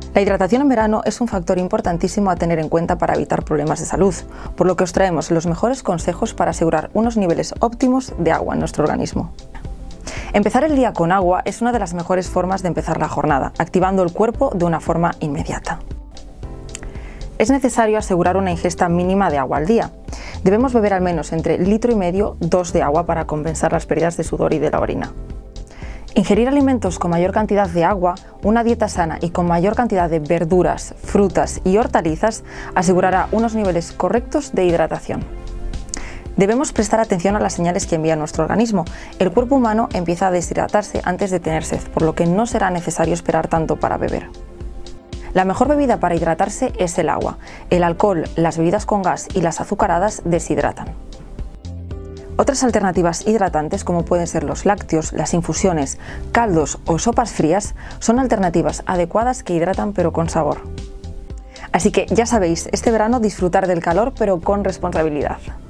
La hidratación en verano es un factor importantísimo a tener en cuenta para evitar problemas de salud, por lo que os traemos los mejores consejos para asegurar unos niveles óptimos de agua en nuestro organismo. Empezar el día con agua es una de las mejores formas de empezar la jornada, activando el cuerpo de una forma inmediata. Es necesario asegurar una ingesta mínima de agua al día. Debemos beber al menos entre 1,5 litros y 2 de agua para compensar las pérdidas de sudor y de la orina. Ingerir alimentos con mayor cantidad de agua, una dieta sana y con mayor cantidad de verduras, frutas y hortalizas asegurará unos niveles correctos de hidratación. Debemos prestar atención a las señales que envía nuestro organismo. El cuerpo humano empieza a deshidratarse antes de tener sed, por lo que no será necesario esperar tanto para beber. La mejor bebida para hidratarse es el agua. El alcohol, las bebidas con gas y las azucaradas deshidratan. Otras alternativas hidratantes, como pueden ser los lácteos, las infusiones, caldos o sopas frías, son alternativas adecuadas que hidratan pero con sabor. Así que ya sabéis, este verano disfrutar del calor pero con responsabilidad.